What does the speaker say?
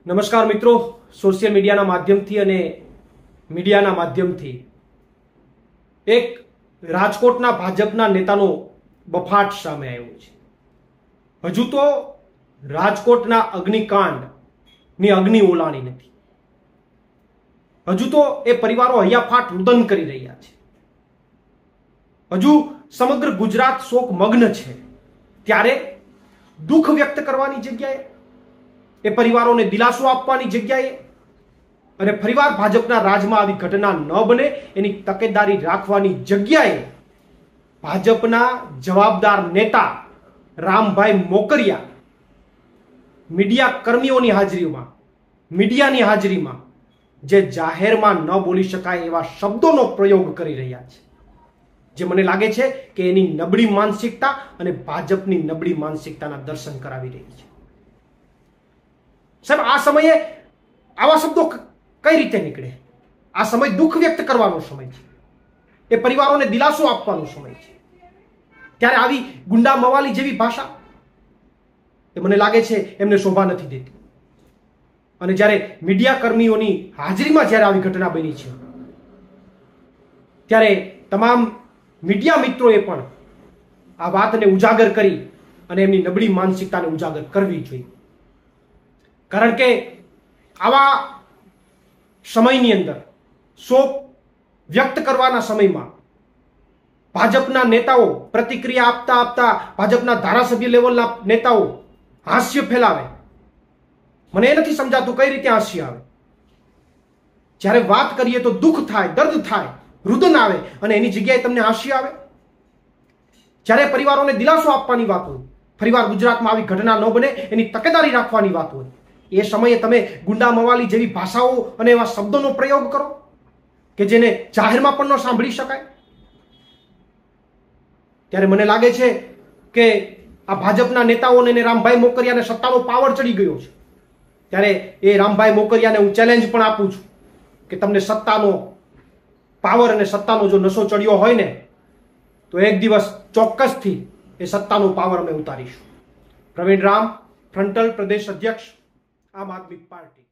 નમસ્કાર મિત્રો, સોશિયલ મીડિયાના માધ્યમથી અને મીડિયાના માધ્યમથી એક રાજકોટના ભાજપના નેતાનો બફાટ સામે આવ્યો છે. હજુ તો રાજકોટના અગ્નિકાંડની અગ્નિ ઓલાણી નથી. હજુ તો એ પરિવારો હૈયાફાટ રુદન કરી રહ્યા છે. હજુ સમગ્ર ગુજરાત શોક મગ્ન છે. ત્યારે દુઃખ વ્યક્ત કરવાની જગ્યાએ, એ પરિવારોને દિલાસો આપવાની જગ્યાએ અને ફરીવાર ભાજપના રાજમાં આવી ઘટના ન બને એની તકેદારી રાખવાની જગ્યાએ ભાજપના જવાબદાર નેતા રામભાઈ મોકરિયા મીડિયા કર્મીઓની હાજરીમાં, મીડિયાની હાજરીમાં જે જાહેરમાં ન બોલી શકાય એવા શબ્દોનો પ્રયોગ કરી રહ્યા છે, જે મને લાગે છે કે એની નબળી માનસિકતા અને ભાજપની નબળી માનસિકતાના દર્શન કરાવી રહી છે. સાહેબ, આ સમયે આવા શબ્દો કઈ રીતે નીકળે? આ સમય દુઃખ વ્યક્ત કરવાનો સમય છે. એ પરિવારોને દિલાસો આપવાનો સમય છે. ત્યારે આવી ગુંડા મવાલી જેવી ભાષા એ મને લાગે છે એમને શોભા નથી દેતી. અને જ્યારે મીડિયા કર્મીઓની હાજરીમાં જ્યારે આવી ઘટના બની છે, ત્યારે તમામ મીડિયા મિત્રોએ પણ આ વાતને ઉજાગર કરી અને એમની નબળી માનસિકતાને ઉજાગર કરવી જોઈએ. કારણ કે આવા સમયની અંદર, શોક વ્યક્ત કરવાના સમયમાં ભાજપના નેતાઓ પ્રતિક્રિયા આપતા આપતા ભાજપના ધારાસભ્ય લેવલના નેતાઓ હાસ્ય ફેલાવે. મને એ નથી સમજાતું કઈ રીતે હાસ્ય આવે. જ્યારે વાત કરીએ તો દુઃખ થાય, દર્દ થાય, રુદન આવે અને એની જગ્યાએ તમને હાસ્ય આવે. જ્યારે પરિવારોને દિલાસો આપવાની વાત હોય, ફરીવાર ગુજરાતમાં આવી ઘટના ન બને એની તકેદારી રાખવાની વાત હોય, એ સમયે તમે ગુંડા મવાલી જેવી ભાષાઓ અને એવા શબ્દોનો પ્રયોગ કરો કે જેને જાહેરમાં પણ ન સાંભળી શકાય. ત્યારે મને લાગે છે કે આ ભાજપના નેતાઓને રામભાઈ મોકરિયાને સત્તાનો પાવર ચડી ગયો છે. ત્યારે એ રામભાઈ મોકરિયાને હું ચેલેન્જ પણ આપું છું કે તમને સત્તાનો પાવર અને સત્તાનો જો નશો ચડ્યો હોય ને, તો એક દિવસ ચોક્કસથી એ સત્તાનો પાવર અમે ઉતારીશું. પ્રવીણ રામ, ફ્રન્ટલ પ્રદેશ અધ્યક્ષ, આમ આદમી પાર્ટી.